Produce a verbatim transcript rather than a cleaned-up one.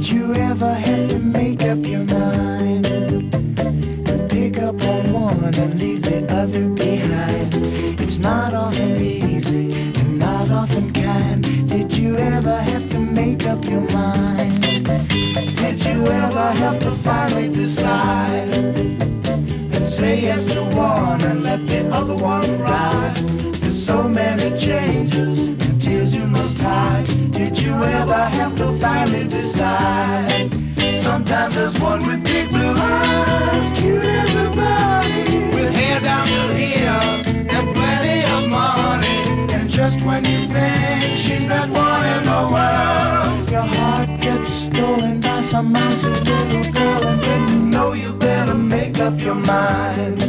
Did you ever have to make up your mind and pick up on one and leave the other behind? It's not often easy and not often kind. Did you ever have to make up your mind? Did you ever have to finally decide and say yes to one and let the other one ride? There's so many changes and tears you must hide. Did you ever have to finally decide? Sometimes there's one with big blue eyes, cute as a bunny, with hair down to here and plenty of money. And just when you think she's that one in the world, your heart gets stolen by some mousy little girl, and then you know you better make up your mind.